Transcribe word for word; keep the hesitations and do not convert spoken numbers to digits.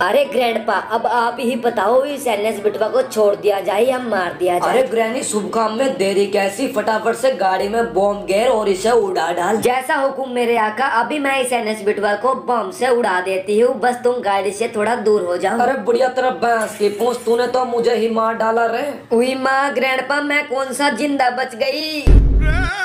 अरे ग्रैंडपा, अब आप ही बताओ, इस एनएस बिटवा को छोड़ दिया जाए या मार दिया जाए? अरे ग्रैनी, शुभ काम में देरी कैसी, फटाफट से गाड़ी में बॉम्ब घेर और इसे उड़ा डाल। जैसा हुकुम मेरे आका, अभी मैं इस एनएस बिटवा को बम से उड़ा देती हूँ, बस तुम गाड़ी से थोड़ा दूर हो जाओ। अरे बढ़िया तरह भैंस की पूंछ, तूने तो मुझे ही मार डाला रे। हुई माँ ग्रैंडपा, मैं कौन सा जिंदा बच गई।